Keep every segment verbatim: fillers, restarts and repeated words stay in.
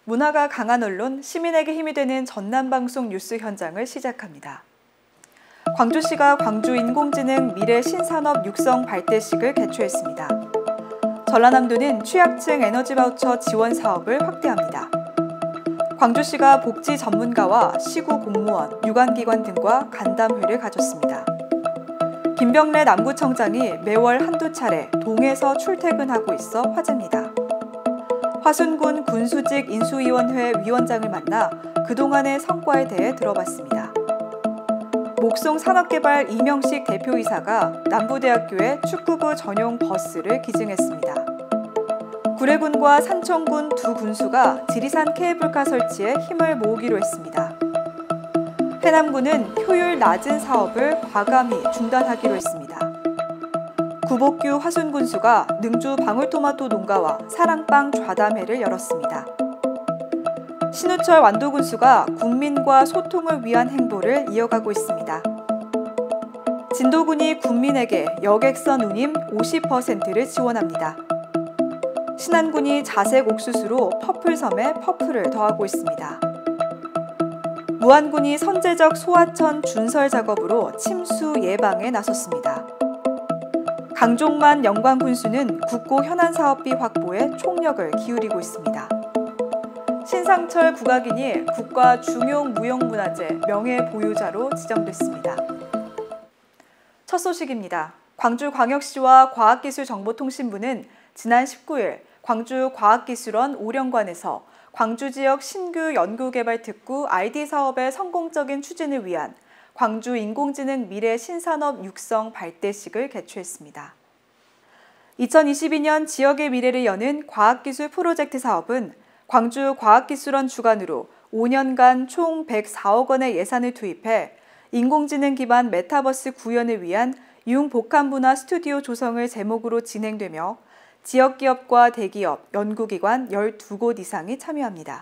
문화가 강한 언론, 시민에게 힘이 되는 전남방송 뉴스 현장을 시작합니다. 광주시가 광주 인공지능 미래 신산업 육성 발대식을 개최했습니다. 전라남도는 취약층 에너지 바우처 지원 사업을 확대합니다. 광주시가 복지 전문가와 시구 공무원, 유관기관 등과 간담회를 가졌습니다. 김병래 남구청장이 매월 한두 차례 동에서 출퇴근하고 있어 화제입니다. 화순군 군수직 인수위원회 위원장을 만나 그동안의 성과에 대해 들어봤습니다. 목송 산업개발 이명식 대표이사가 남부대학교에 축구부 전용 버스를 기증했습니다. 구례군과 산청군 두 군수가 지리산 케이블카 설치에 힘을 모으기로 했습니다. 해남군은 효율 낮은 사업을 과감히 중단하기로 했습니다. 구복규 화순군수가 능주 방울토마토 농가와 사랑방 좌담회를 열었습니다. 신우철 완도군수가 국민과 소통을 위한 행보를 이어가고 있습니다. 진도군이 국민에게 여객선 운임 오십 퍼센트를 지원합니다. 신안군이 자색 옥수수로 퍼플섬에 퍼플을 더하고 있습니다. 무안군이 선제적 소하천 준설 작업으로 침수 예방에 나섰습니다. 강종만 영광군수는 국고 현안사업비 확보에 총력을 기울이고 있습니다. 신상철 국악인이 국가 중용무형문화재 명예보유자로 지정됐습니다. 첫 소식입니다. 광주광역시와 과학기술정보통신부는 지난 십구 일 광주과학기술원 오령관에서 광주 지역 신규 연구개발 특구 아이디 사업의 성공적인 추진을 위한 광주 인공지능 미래 신산업 육성 발대식을 개최했습니다. 이천이십이 년 지역의 미래를 여는 과학기술 프로젝트 사업은 광주 과학기술원 주관으로 오 년간 총 백사억 원의 예산을 투입해 인공지능 기반 메타버스 구현을 위한 융복합문화 스튜디오 조성을 제목으로 진행되며 지역 기업과 대기업, 연구기관 열두 곳 이상이 참여합니다.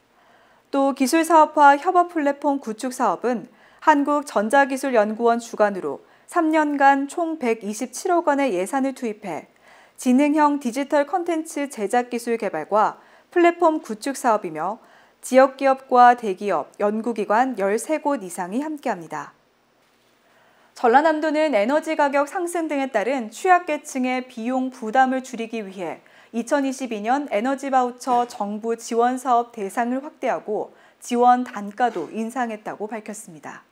또 기술사업화 협업 플랫폼 구축 사업은 한국전자기술연구원 주관으로 삼 년간 총 백이십칠억 원의 예산을 투입해 지능형 디지털 콘텐츠 제작 기술 개발과 플랫폼 구축 사업이며 지역 기업과 대기업, 연구기관 열세 곳 이상이 함께합니다. 전라남도는 에너지 가격 상승 등에 따른 취약계층의 비용 부담을 줄이기 위해 이천이십이 년 에너지 바우처 정부 지원 사업 대상을 확대하고 지원 단가도 인상했다고 밝혔습니다.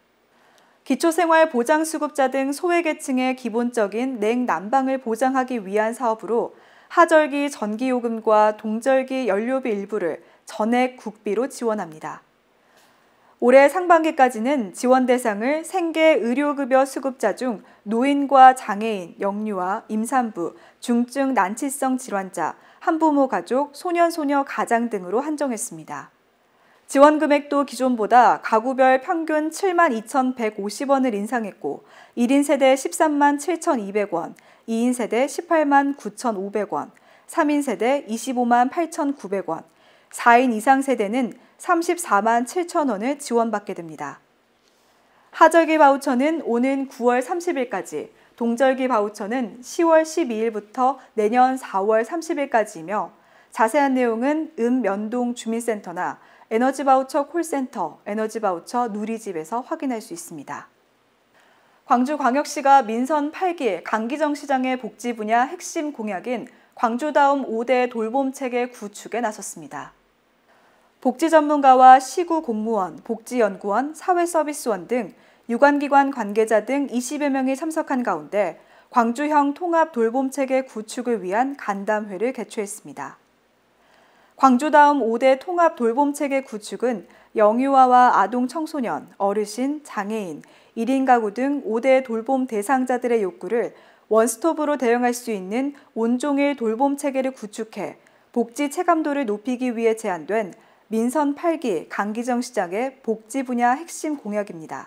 기초생활보장수급자 등 소외계층의 기본적인 냉난방을 보장하기 위한 사업으로 하절기 전기요금과 동절기 연료비 일부를 전액 국비로 지원합니다. 올해 상반기까지는 지원 대상을 생계 의료급여 수급자 중 노인과 장애인, 영유아, 임산부, 중증 난치성 질환자, 한부모 가족, 소년소녀 가장 등으로 한정했습니다. 지원 금액도 기존보다 가구별 평균 칠만 이천백오십 원을 인상했고 일 인 세대 십삼만 칠천이백 원, 이 인 세대 십팔만 구천오백 원, 삼 인 세대 이십오만 팔천구백 원, 사 인 이상 세대는 삼십사만 칠천 원을 지원받게 됩니다. 하절기 바우처는 오는 구월 삼십일까지, 동절기 바우처는 시월 십이일부터 내년 사월 삼십일까지이며 자세한 내용은 읍면동 주민센터나 에너지 바우처 콜센터, 에너지 바우처 누리집에서 확인할 수 있습니다. 광주광역시가 민선 팔 기 강기정 시장의 복지 분야 핵심 공약인 광주다움 오 대 돌봄체계 구축에 나섰습니다. 복지 전문가와 시구 공무원, 복지연구원, 사회서비스원 등 유관기관 관계자 등 이십여 명이 참석한 가운데 광주형 통합 돌봄체계 구축을 위한 간담회를 개최했습니다. 광주다움 오 대 통합 돌봄체계 구축은 영유아와 아동 청소년, 어르신, 장애인, 일 인 가구 등 오 대 돌봄 대상자들의 욕구를 원스톱으로 대응할 수 있는 온종일 돌봄체계를 구축해 복지 체감도를 높이기 위해 제안된 민선 팔 기 강기정 시장의 복지 분야 핵심 공약입니다.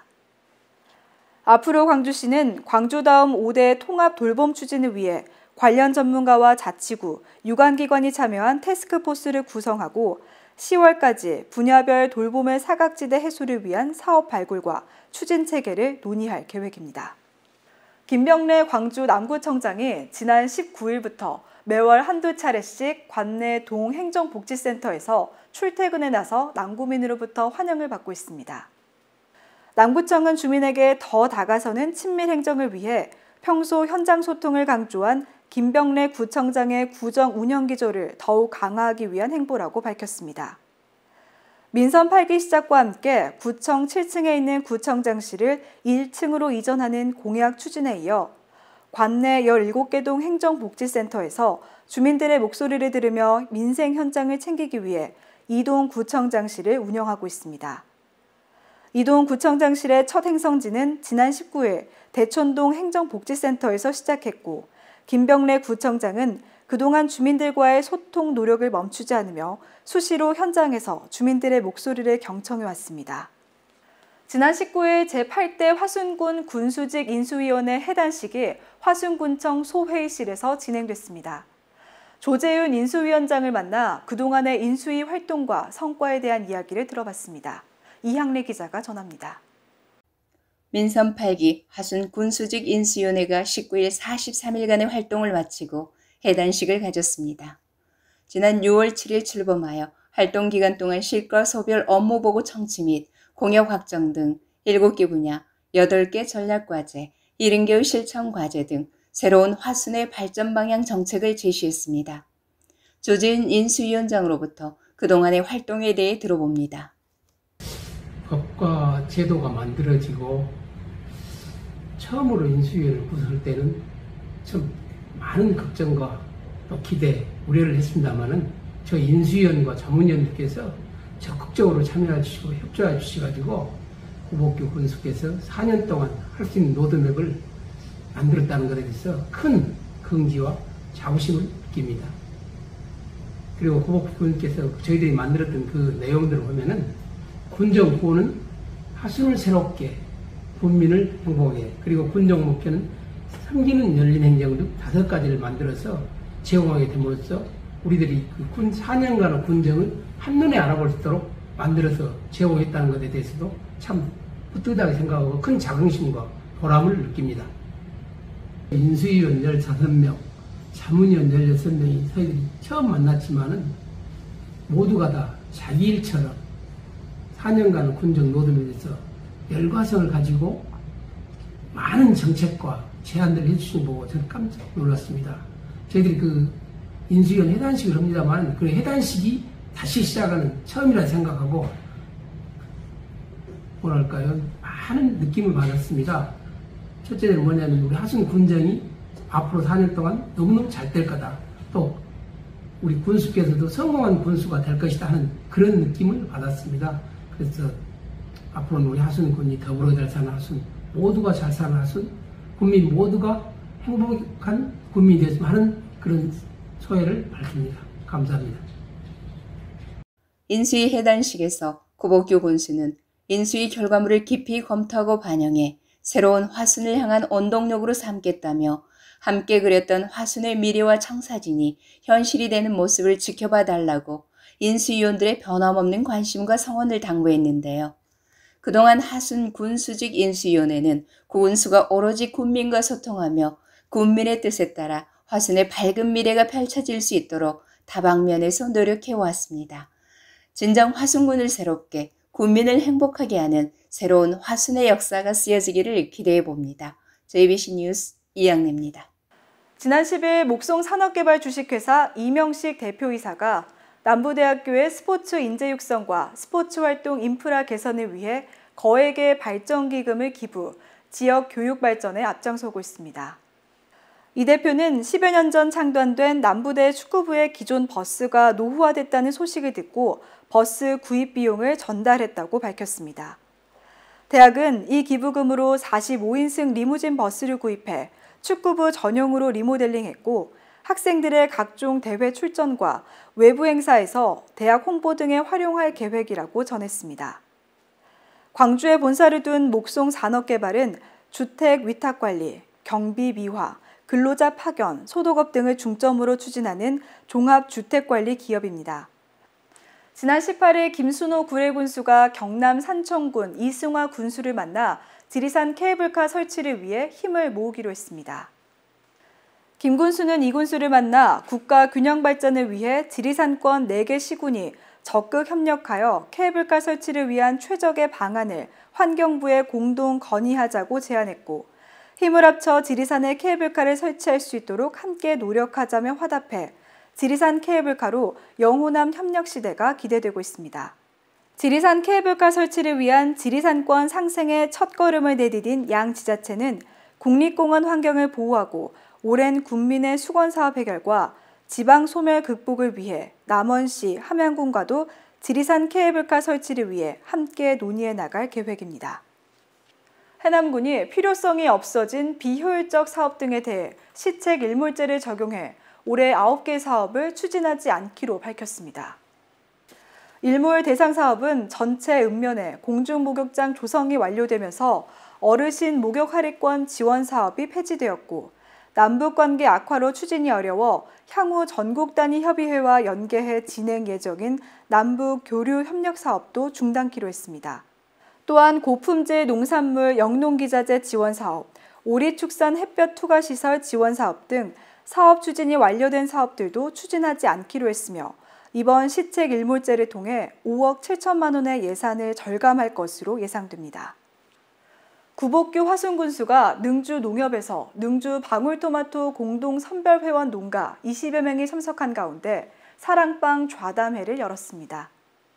앞으로 광주시는 광주다움 오 대 통합 돌봄 추진을 위해 관련 전문가와 자치구, 유관기관이 참여한 태스크포스를 구성하고 시월까지 분야별 돌봄의 사각지대 해소를 위한 사업 발굴과 추진 체계를 논의할 계획입니다. 김병래 광주 남구청장이 지난 십구 일부터 매월 한두 차례씩 관내 동행정복지센터에서 출퇴근에 나서 남구민으로부터 환영을 받고 있습니다. 남구청은 주민에게 더 다가서는 친밀 행정을 위해 평소 현장 소통을 강조한 김병래 구청장의 구정 운영 기조를 더욱 강화하기 위한 행보라고 밝혔습니다. 민선 팔 기 시작과 함께 구청 칠 층에 있는 구청장실을 일 층으로 이전하는 공약 추진에 이어 관내 열일곱 개 동 행정복지센터에서 주민들의 목소리를 들으며 민생 현장을 챙기기 위해 이동 구청장실을 운영하고 있습니다. 이동 구청장실의 첫 행성지는 지난 십구 일 대촌동 행정복지센터에서 시작했고, 김병래 구청장은 그동안 주민들과의 소통 노력을 멈추지 않으며 수시로 현장에서 주민들의 목소리를 경청해왔습니다. 지난 십구 일 제팔 대 화순군 군수직 인수위원회 해단식이 화순군청 소회의실에서 진행됐습니다. 조재윤 인수위원장을 만나 그동안의 인수위 활동과 성과에 대한 이야기를 들어봤습니다. 이향래 기자가 전합니다. 민선 팔 기 화순 군수직 인수위원회가 십구 일 사십삼 일간의 활동을 마치고 해단식을 가졌습니다. 지난 유월 칠 일 출범하여 활동 기간 동안 실과 소별 업무 보고 청취 및 공약 확정 등 일곱 개 분야, 여덟 개 전략과제, 칠십 개의 실천 과제 등 새로운 화순의 발전 방향 정책을 제시했습니다. 조재윤 인수위원장으로부터 그동안의 활동에 대해 들어봅니다. 법과 제도가 만들어지고 처음으로 인수위원회를 구성할 때는 참 많은 걱정과 또 기대, 우려를 했습니다마는 저 인수위원과 자문위원들께서 적극적으로 참여해 주시고 협조해 주셔가지고 후보교 군수께서 사 년 동안 할 수 있는 로드맵을 만들었다는 것에 대해서 큰 긍지와 자부심을 느낍니다. 그리고 후보교 군께서 저희들이 만들었던 그 내용들을 보면은 군정 구호는 화순을 새롭게, 군민을 행복하게, 그리고 군정 목표는 섬기는 열린 행정 등 다섯 가지를 만들어서 제공하게 됨으로써 우리들이 그 군 사 년간의 군정을 한눈에 알아볼 수 있도록 만들어서 제공했다는 것에 대해서도 참 뿌듯하게 생각하고 큰 자긍심과 보람을 느낍니다. 인수위원 열다섯 명, 자문위원 열여섯 명이 저희들이 처음 만났지만은 모두가 다 자기 일처럼 사 년간 군정 로드맵에서 열과성을 가지고 많은 정책과 제안들을 해주신 거 보고 저는 깜짝 놀랐습니다. 저희들이 그 인수위원 해단식을 합니다만 그 해단식이 다시 시작하는 처음이라 생각하고 뭐랄까요, 많은 느낌을 받았습니다. 첫째는 뭐냐면 우리 화순 군정이 앞으로 사 년 동안 너무너무 잘 될 거다. 또 우리 군수께서도 성공한 군수가 될 것이다 하는 그런 느낌을 받았습니다. 그래서 앞으로는 우리 화순군이 더불어 잘 사는 화순, 모두가 잘 사는 화순, 국민 모두가 행복한 국민이 되었으면 하는 그런 소회를 밝힙니다. 감사합니다. 인수위 해단식에서 구복규 군수는 인수위 결과물을 깊이 검토하고 반영해 새로운 화순을 향한 원동력으로 삼겠다며 함께 그렸던 화순의 미래와 청사진이 현실이 되는 모습을 지켜봐 달라고 인수위원들의 변함없는 관심과 성원을 당부했는데요. 그동안 화순 군수직 인수위원회는 군수가 오로지 군민과 소통하며 군민의 뜻에 따라 화순의 밝은 미래가 펼쳐질 수 있도록 다방면에서 노력해왔습니다. 진정 화순군을 새롭게 군민을 행복하게 하는 새로운 화순의 역사가 쓰여지기를 기대해봅니다. 제이비씨 뉴스 이양래입니다. 지난 십 일 목송 산업개발 주식회사 이명식 대표이사가 남부대학교의 스포츠 인재 육성과 스포츠 활동 인프라 개선을 위해 거액의 발전기금을 기부, 지역 교육 발전에 앞장서고 있습니다. 이 대표는 십여 년 전 창단된 남부대 축구부의 기존 버스가 노후화됐다는 소식을 듣고 버스 구입 비용을 전달했다고 밝혔습니다. 대학은 이 기부금으로 사십오 인승 리무진 버스를 구입해 축구부 전용으로 리모델링했고 학생들의 각종 대회 출전과 외부 행사에서 대학 홍보 등에 활용할 계획이라고 전했습니다. 광주에 본사를 둔 목송 산업개발은 주택 위탁관리, 경비 미화, 근로자 파견, 소독업 등을 중점으로 추진하는 종합주택관리 기업입니다. 지난 십팔 일 김순호 구례군수가 경남 산청군 이승화 군수를 만나 지리산 케이블카 설치를 위해 힘을 모으기로 했습니다. 김 군수는 이 군수를 만나 국가 균형 발전을 위해 지리산권 네 개 시군이 적극 협력하여 케이블카 설치를 위한 최적의 방안을 환경부에 공동 건의하자고 제안했고, 힘을 합쳐 지리산에 케이블카를 설치할 수 있도록 함께 노력하자며 화답해 지리산 케이블카로 영호남 협력시대가 기대되고 있습니다. 지리산 케이블카 설치를 위한 지리산권 상생의 첫걸음을 내디딘 양 지자체는 국립공원 환경을 보호하고 오랜 군민의 수건사업 해결과 지방 소멸 극복을 위해 남원시, 함양군과도 지리산 케이블카 설치를 위해 함께 논의해 나갈 계획입니다. 해남군이 필요성이 없어진 비효율적 사업 등에 대해 시책 일몰제를 적용해 올해 아홉 개 사업을 추진하지 않기로 밝혔습니다. 일몰 대상 사업은 전체 읍면에 공중목욕장 조성이 완료되면서 어르신 목욕 할애권 지원 사업이 폐지되었고, 남북관계 악화로 추진이 어려워 향후 전국 단위 협의회와 연계해 진행 예정인 남북 교류 협력 사업도 중단키로 했습니다. 또한 고품질 농산물 영농기자재 지원 사업, 오리축산 햇볕 투과시설 지원 사업 등 사업 추진이 완료된 사업들도 추진하지 않기로 했으며, 이번 시책 일몰제를 통해 오억 칠천만 원의 예산을 절감할 것으로 예상됩니다. 구복규 화순군수가 능주 농협에서 능주 방울토마토 공동 선별회원 농가 이십여 명이 참석한 가운데 사랑방 좌담회를 열었습니다.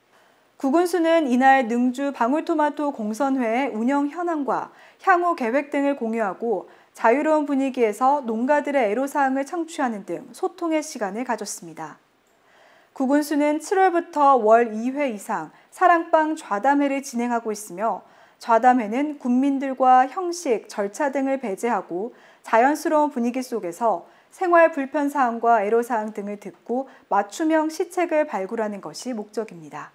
구군수는 이날 능주 방울토마토 공선회의 운영 현황과 향후 계획 등을 공유하고 자유로운 분위기에서 농가들의 애로사항을 청취하는 등 소통의 시간을 가졌습니다. 구군수는 칠월부터 월 이 회 이상 사랑방 좌담회를 진행하고 있으며, 좌담회는 군민들과 형식, 절차 등을 배제하고 자연스러운 분위기 속에서 생활 불편사항과 애로사항 등을 듣고 맞춤형 시책을 발굴하는 것이 목적입니다.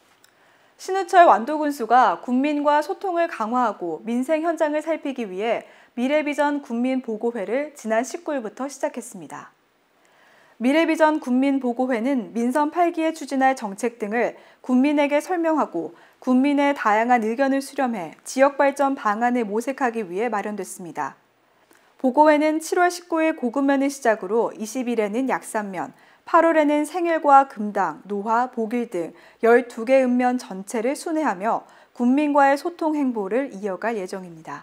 신우철 완도군수가 군민과 소통을 강화하고 민생 현장을 살피기 위해 미래비전 군민보고회를 지난 십구 일부터 시작했습니다. 미래비전 군민보고회는 민선 팔 기에 추진할 정책 등을 군민에게 설명하고 군민의 다양한 의견을 수렴해 지역발전 방안을 모색하기 위해 마련됐습니다. 보고회는 칠월 십구 일 고급면을 시작으로 이십 일에는 약산면, 팔월에는 생일과 금당, 노화, 복일 등 열두 개 읍면 전체를 순회하며 군민과의 소통 행보를 이어갈 예정입니다.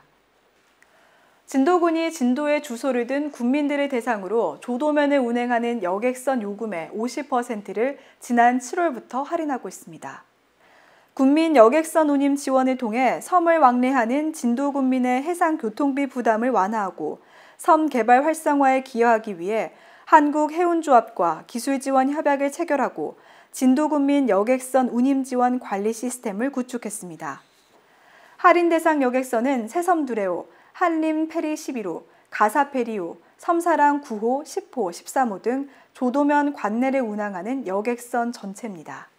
진도군이 진도에 주소를 둔 군민들을 대상으로 조도면을 운행하는 여객선 요금의 오십 퍼센트를 지난 칠월부터 할인하고 있습니다. 군민 여객선 운임 지원을 통해 섬을 왕래하는 진도군민의 해상 교통비 부담을 완화하고 섬 개발 활성화에 기여하기 위해 한국해운조합과 기술지원 협약을 체결하고 진도군민 여객선 운임 지원 관리 시스템을 구축했습니다. 할인 대상 여객선은 새섬두레호, 한림 페리 십일 호, 가사 페리 오, 섬사랑 구 호, 십 호, 십삼 호 등 조도면 관내를 운항하는 여객선 전체입니다.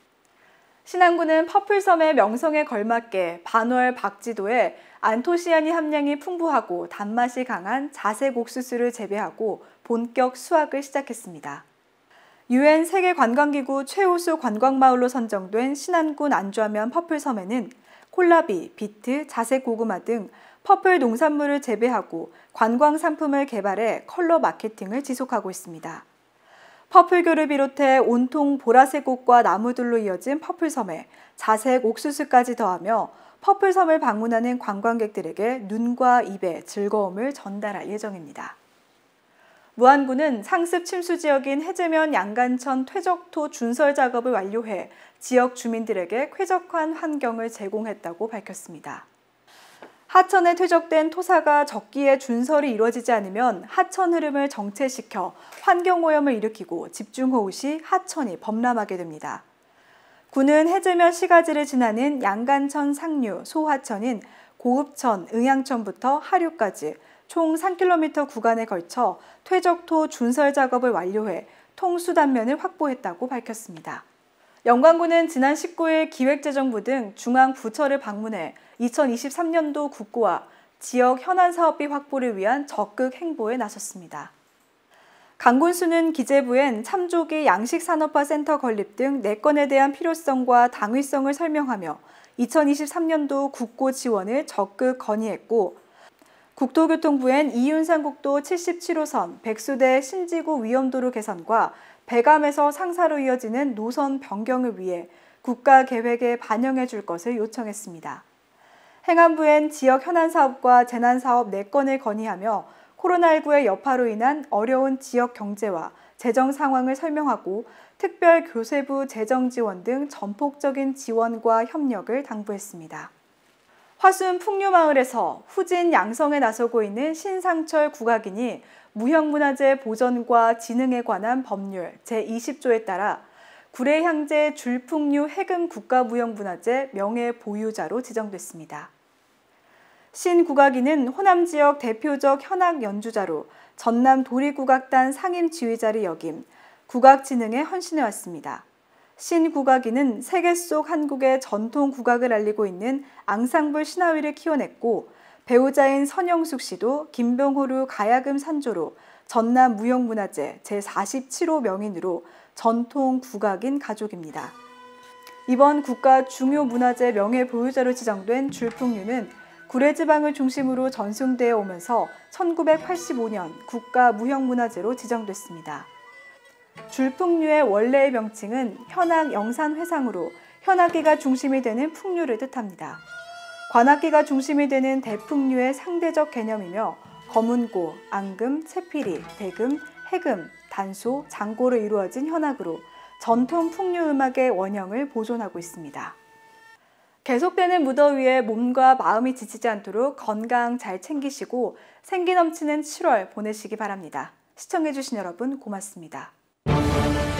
신안군은 퍼플섬의 명성에 걸맞게 반월 박지도에 안토시아닌 함량이 풍부하고 단맛이 강한 자색 옥수수를 재배하고 본격 수확을 시작했습니다. 유엔 세계관광기구 최우수 관광마을로 선정된 신안군 안주하면 퍼플섬에는 콜라비, 비트, 자색 고구마 등 퍼플 농산물을 재배하고 관광 상품을 개발해 컬러 마케팅을 지속하고 있습니다. 퍼플교를 비롯해 온통 보라색 꽃과 나무들로 이어진 퍼플섬에 자색 옥수수까지 더하며 퍼플섬을 방문하는 관광객들에게 눈과 입에 즐거움을 전달할 예정입니다. 무안군은 상습 침수 지역인 해제면 양간천 퇴적토 준설 작업을 완료해 지역 주민들에게 쾌적한 환경을 제공했다고 밝혔습니다. 하천에 퇴적된 토사가 적기에 준설이 이루어지지 않으면 하천 흐름을 정체시켜 환경오염을 일으키고 집중호우 시 하천이 범람하게 됩니다. 군은 해제면 시가지를 지나는 양간천 상류 소하천인 고읍천, 응양천부터 하류까지 총 삼 킬로미터 구간에 걸쳐 퇴적토 준설 작업을 완료해 통수 단면을 확보했다고 밝혔습니다. 영광군은 지난 십구 일 기획재정부 등 중앙 부처를 방문해 이천이십삼 년도 국고와 지역 현안 사업비 확보를 위한 적극 행보에 나섰습니다. 강군수는 기재부엔 참조기 양식산업화 센터 건립 등 네 건에 대한 필요성과 당위성을 설명하며 이천이십삼 년도 국고 지원을 적극 건의했고, 국토교통부엔 이윤산 국도 칠십칠 호선 백수대 신지구 위험도로 개선과 배감에서 상사로 이어지는 노선 변경을 위해 국가 계획에 반영해 줄 것을 요청했습니다. 행안부엔 지역 현안 사업과 재난 사업 네 건을 건의하며 코로나십구의 여파로 인한 어려운 지역 경제와 재정 상황을 설명하고 특별 교세부 재정 지원 등 전폭적인 지원과 협력을 당부했습니다. 화순 풍류마을에서 후진 양성에 나서고 있는 신상철 국악인이 무형문화재 보전과 진흥에 관한 법률 제이십 조에 따라 구례향제 줄풍류 해금 국가무형문화재 명예보유자로 지정됐습니다. 신 국악인은 호남 지역 대표적 현악 연주자로 전남 도리국악단 상임 지휘자를 역임, 국악 진흥에 헌신해왔습니다. 신 국악인은 세계 속 한국의 전통 국악을 알리고 있는 앙상블 신하위를 키워냈고, 배우자인 선영숙 씨도 김병호루 가야금 산조로 전남 무형문화재 제사십칠 호 명인으로 전통 국악인 가족입니다. 이번 국가 중요문화재 명예보유자로 지정된 줄풍류는 구례지방을 중심으로 전승되어 오면서 천구백팔십오 년 국가무형문화재로 지정됐습니다. 줄풍류의 원래의 명칭은 현악 영산회상으로 현악기가 중심이 되는 풍류를 뜻합니다. 관악기가 중심이 되는 대풍류의 상대적 개념이며 거문고, 앙금, 채피리, 대금, 해금, 단소, 장고로 이루어진 현악으로 전통 풍류 음악의 원형을 보존하고 있습니다. 계속되는 무더위에 몸과 마음이 지치지 않도록 건강 잘 챙기시고 생기 넘치는 칠월 보내시기 바랍니다. 시청해주신 여러분 고맙습니다.